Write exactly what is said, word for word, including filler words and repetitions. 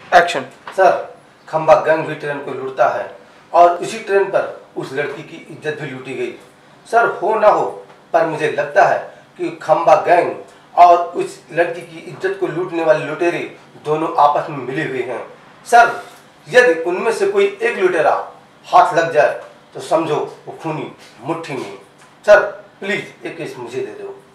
Action. Sir, खंबा gang भी train को लूटता है और उसी ट्रेन पर उस लड़की की इज्जत भी लूटी गई। सर, हो ना हो पर मुझे लगता है कि खंबा गैंग और उस लड़की की इज्जत को लूटने वाले लुटेरे दोनों आपस में मिले हुए हैं। सर, यदि उनमें से कोई एक लुटेरा हाथ लग जाए तो समझो वो खूनी मुट्ठी में। सर प्लीज एक केस मुझे दे दो।